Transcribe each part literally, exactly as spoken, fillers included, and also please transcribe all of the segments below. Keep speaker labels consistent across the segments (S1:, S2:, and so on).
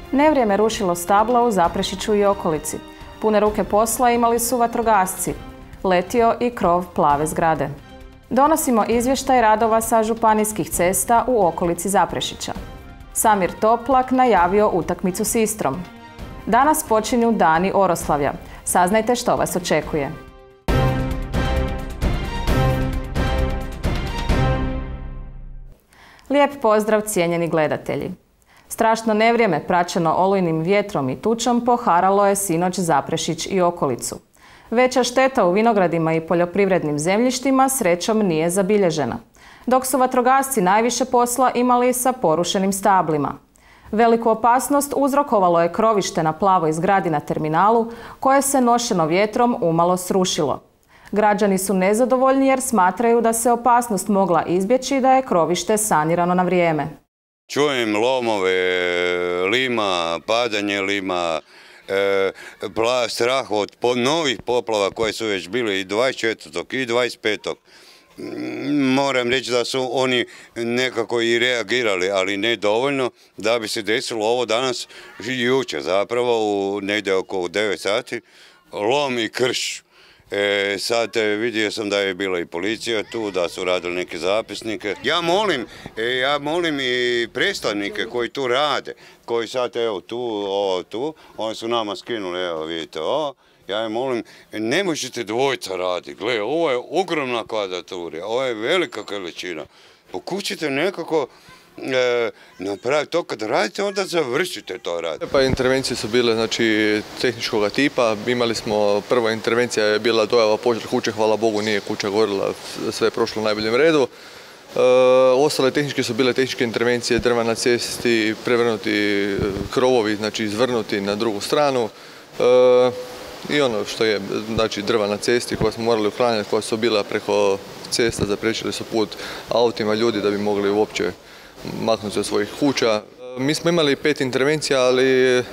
S1: Nevrijeme rušilo stabla u Zaprešiću i okolici. Pune ruke posla imali su vatrogasci. Letio i krov plave zgrade. Donosimo izvještaj radova sa županijskih cesta u okolici Zaprešića. Samir Toplak najavio utakmicu s Istrom. Danas počinju Dani Oroslavlja. Saznajte što vas očekuje. Lijep pozdrav, cijenjeni gledatelji. Strašno nevrijeme praćeno olujnim vjetrom i tučom poharalo je sinoć Zaprešić i okolicu. Veća šteta u vinogradima i poljoprivrednim zemljištima srećom nije zabilježena, dok su vatrogasci najviše posla imali sa porušenim stablima. Veliku opasnost uzrokovalo je krovište na plavoj zgradi na terminalu, koje se nošeno vjetrom umalo srušilo. Građani su nezadovoljni jer smatraju da se opasnost mogla izbjeći da je krovište sanirano na vrijeme.
S2: Čujem lomove, lima, padanje lima, e, strah od novih poplava koje su već bile i dvadeset četvrtog i dvadeset petog Moram reći da su oni nekako i reagirali, ali ne dovoljno da bi se desilo ovo danas i jučer, zapravo u negdje oko devet sati, lom i krš. E, sad vidio sam da je bila i policija tu, da su radili neke zapisnike. Ja molim, e, ja molim i predstavnike koji tu rade, koji sad evo tu, ovo tu, oni su nama skinuli, evo vidite ovo. Ja je molim, ne možete dvojca raditi, gle, ovo je ogromna kvadratura, ovo je velika količina. Pokušajte nekako E, napraviti to kad radite, onda završite to raditi.
S3: Pa intervencije su bile znači tehničkog tipa. Imali smo, prva intervencija je bila dojava požar kuće, hvala Bogu nije kuća gorila, sve je prošlo u najboljem redu. E, ostale tehničke su bile tehničke intervencije, drva na cesti, prevrnuti krovovi, znači izvrnuti na drugu stranu. E, I ono što je, znači drva na cesti koja smo morali uklanjati, koja su bila preko cesta, zapriječili su put autima ljudi da bi mogli uopće maknuti se od svojih kuća. Mi smo imali pet intervencija, ali e,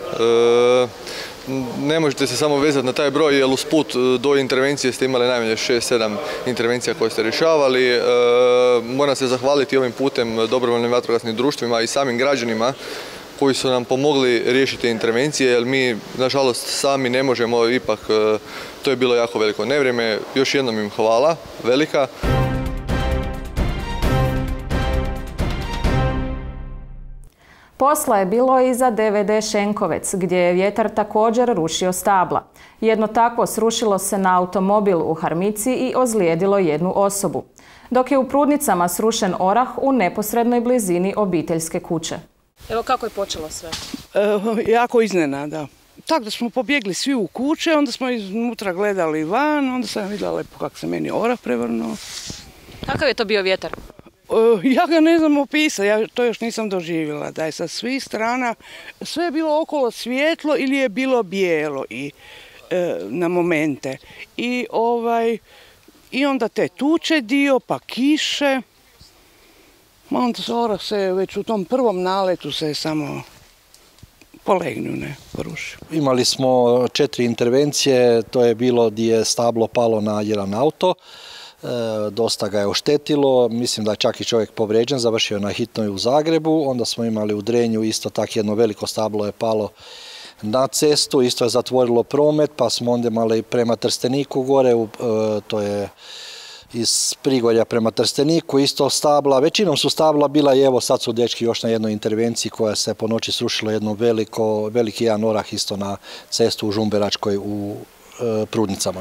S3: ne možete se samo vezati na taj broj, jer usput do intervencije ste imali najmanje šest sedam intervencija koje ste rješavali. E, moram se zahvaliti ovim putem dobrovoljnim vatrogasnim društvima i samim građanima koji su nam pomogli riješiti intervencije, jer mi, nažalost, sami ne možemo, ipak to je bilo jako veliko nevrijeme. Još jednom im hvala, velika.
S1: Posla je bilo i za D V D Šenkovec, gdje je vjetar također rušio stabla. Jedno takvo srušilo se na automobil u Harmici i ozlijedilo jednu osobu, dok je u Prudnicama srušen orah u neposrednoj blizini obiteljske kuće. Evo kako je počelo sve?
S4: E, jako iznenada. Tako da smo pobjegli svi u kuće, onda smo iznutra gledali van, onda sam vidjela lepo kako se meni orah prevrnuo.
S1: Kakav je to bio vjetar?
S4: Ja ga ne znam opisati, ja to još nisam doživjela, da je sa svih strana sve je bilo okolo svjetlo ili je bilo bijelo i, e, na momente. I, ovaj, I onda te tuče dio, pa kiše, onda se orah se već u tom prvom naletu se samo polegnu, ne, porušio.
S5: Imali smo četiri intervencije, to je bilo gdje je stablo palo na jedan auto. E, dosta ga je oštetilo, mislim da je čak i čovjek povrijeđen, završio na hitnoj u Zagrebu. Onda smo imali u Drenju isto tako jedno veliko stablo je palo na cestu, isto je zatvorilo promet, pa smo onda imali prema Trsteniku gore, e, to je iz Prigorja prema Trsteniku, isto stabla. Većinom su stabla bila i evo sad su dečki još na jednoj intervenciji koja se po noći srušilo jedno veliko, veliki jedan orah isto na cestu u Žumberačkoj u e, Prudnicama.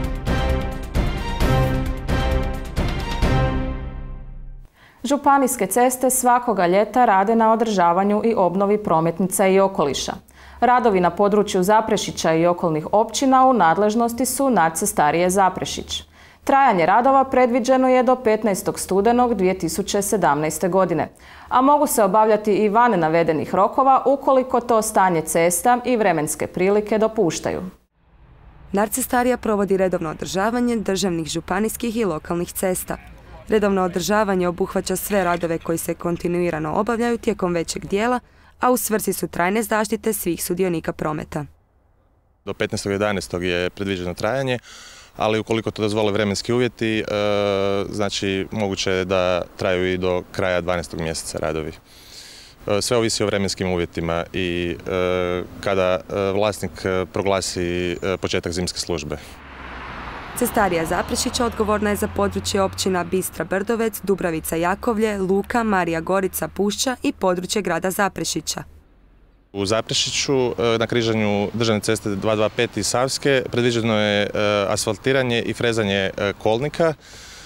S1: Županijske ceste svakoga ljeta rade na održavanju i obnovi prometnica i okoliša. Radovi na području Zaprešića i okolnih općina u nadležnosti su Narcestarije Zaprešić. Trajanje radova predviđeno je do petnaestog studenog dvije tisuće sedamnaeste. godine, a mogu se obavljati i van navedenih rokova ukoliko to stanje cesta i vremenske prilike dopuštaju.
S6: Narcestarija provodi redovno održavanje državnih, županijskih i lokalnih cesta. Redovno održavanje obuhvaća sve radove koji se kontinuirano obavljaju tijekom većeg dijela, a u svrsi su trajne zaštite svih sudionika prometa.
S7: Do petnaestog jedanaestog je predviđeno trajanje, ali ukoliko to dozvole vremenski uvjeti, e, znači moguće je da traju i do kraja dvanaestog mjeseca radovi. sve ovisi o vremenskim uvjetima i kada vlasnik proglasi početak zimske službe.
S6: Cestarija Zaprešića odgovorna je za područje općina Bistra Brdovec, Dubravica Jakovlje, Luka, Marija Gorica, Pušća i područje grada Zaprešića.
S7: U Zaprešiću na križanju državne ceste dvjesto dvadeset pet i Savske predviđeno je asfaltiranje i frezanje kolnika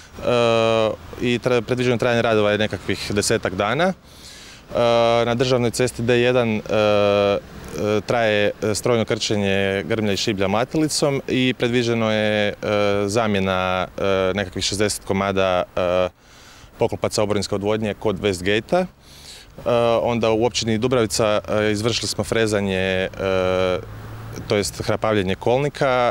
S7: i predviđeno trajanje radova je nekakvih desetak dana. Na državnoj cesti D jedan traje strojno krčenje grmlja i šiblja matilicom i predviđeno je zamjena nekakvih šezdeset komada poklopaca oborinske odvodnje kod Westgate-a. Onda u općini Dubravica izvršili smo frezanje, to jest hrapavljenje kolnika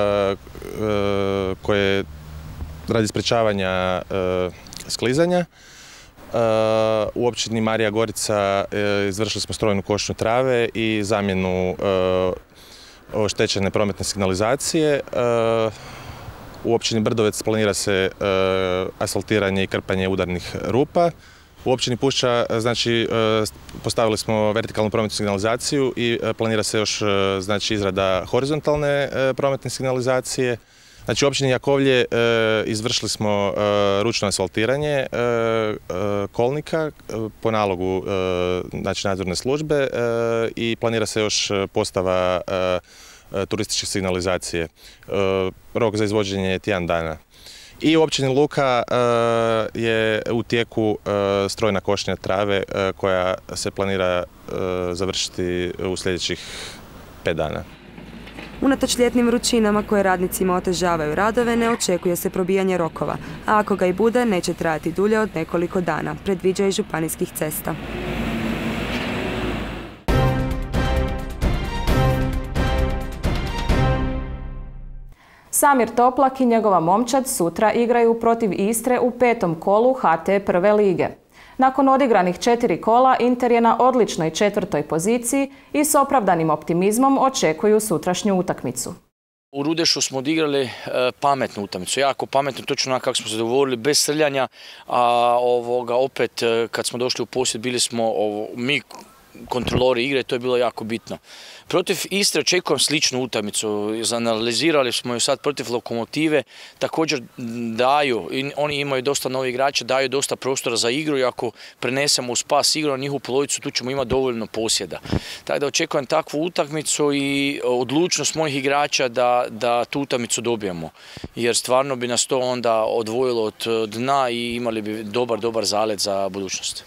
S7: koje radi sprečavanja sklizanja. U općini Marija Gorica izvršili smo strojnu košnju trave i zamjenu oštećene prometne signalizacije. U općini Brdovec planira se asfaltiranje i krpanje udarnih rupa. U općini Pušća znači, postavili smo vertikalnu prometnu signalizaciju i planira se još znači, izrada horizontalne prometne signalizacije. Znači, u općini Jakovlje izvršili smo ručno asfaltiranje kolnika po nalogu znači, nadzorne službe i planira se još postava turističke signalizacije. Rok za izvođenje je tjedan dana. I u općini Luka je u tijeku strojna košnja trave koja se planira završiti u sljedećih pet dana.
S6: Unatoč ljetnim vrućinama koje radnicima otežavaju radove, ne očekuje se probijanje rokova, a ako ga i bude, neće trajati dulje od nekoliko dana, predviđa i županijskih cesta.
S1: Samir Toplak i njegova momčad sutra igraju protiv Istre u petom kolu H T prve lige. Nakon odigranih četiri kola, Inter je na odličnoj četvrtoj poziciji i s opravdanim optimizmom očekuju sutrašnju utakmicu.
S8: U Rudešu smo odigrali pametnu utakmicu, jako pametno, točno onako kako smo se dogovorili, bez srljanja, a ovoga, opet kad smo došli u posjed bili smo ovo, mi kontrolori igre, to je bilo jako bitno. Protiv Istre očekujem sličnu utakmicu, analizirali smo ju sad protiv Lokomotive, također daju, oni imaju dosta novih igrača, daju dosta prostora za igru i ako prenesemo u spas igru na njihovu polovicu, tu ćemo imati dovoljno posjeda. Tako da očekujem takvu utakmicu i odlučnost mojih igrača da, da tu utakmicu dobijemo, jer stvarno bi nas to onda odvojilo od dna i imali bi dobar, dobar zalet za budućnost.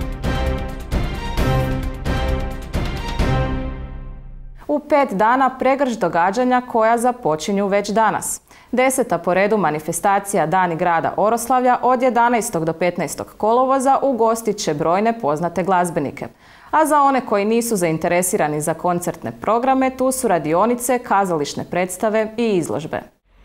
S1: U pet dana pregršt događanja koja započinju već danas. Deseta po redu manifestacija Dani grada Oroslavlja od jedanaestog do petnaestog kolovoza ugostit će brojne poznate glazbenike. A za one koji nisu zainteresirani za koncertne programe, tu su radionice, kazališne predstave i izložbe.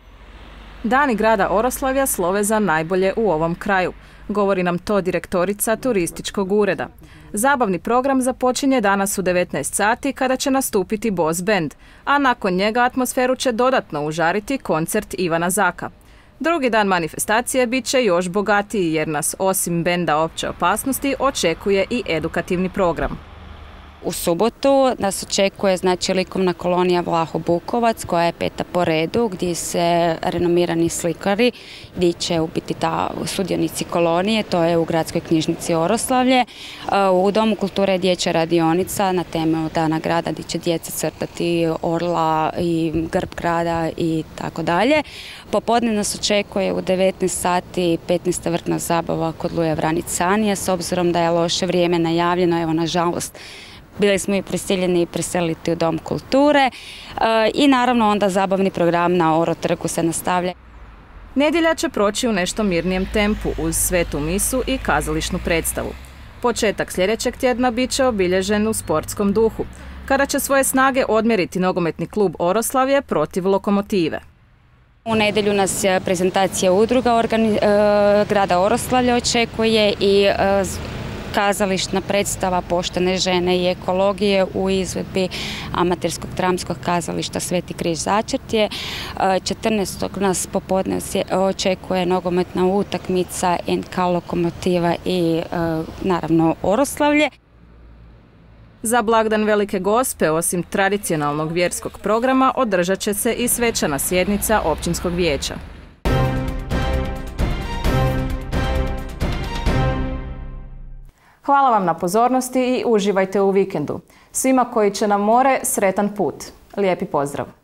S1: Dani grada Oroslavlja slove za najbolje u ovom kraju. Govori nam to direktorica turističkog ureda. Zabavni program započinje danas u devetnaest sati kada će nastupiti Boss Band, a nakon njega atmosferu će dodatno užariti koncert Ivana Zaka. Drugi dan manifestacije bit će još bogatiji jer nas osim benda Opće opasnosti očekuje i edukativni program.
S9: U subotu nas očekuje znači likovna kolonija Vlaho Bukovac koja je peta po redu gdje se renomirani slikari gdje će biti ta sudionici kolonije, to je u gradskoj knjižnici Oroslavlje. U Domu kulture je dječja radionica na temu Dana grada gdje će djeca crtati orla i grb grada i tako dalje. Popodne nas očekuje u devetnaest sati petnaesta vrtna zabava kod Luje Vranicanija s obzirom da je loše vrijeme najavljeno, evo nažalost. Bili smo i prisiljeni preseliti u Dom kulture i naravno onda zabavni program na Oro trgu se nastavlja.
S1: Nedjelja će proći u nešto mirnijem tempu uz svetu misu i kazališnu predstavu. Početak sljedećeg tjedna bit će obilježen u sportskom duhu, kada će svoje snage odmjeriti nogometni klub Oroslavlje protiv Lokomotive.
S9: U nedjelju nas prezentacija udruga organi, grada Oroslavlje očekuje i kazališna predstava Poštene žene i ekologije u izvedbi amaterskog dramskog kazališta Sveti križ Začrtje. četrnaestog nas popodne očekuje nogometna utakmica N K Lokomotiva i naravno Oroslavlje.
S1: Za blagdan Velike Gospe, osim tradicionalnog vjerskog programa, održat će se i svečana sjednica općinskog vijeća. Hvala vam na pozornosti i uživajte u vikendu. Svima koji će na more, sretan put. Lijepi pozdrav!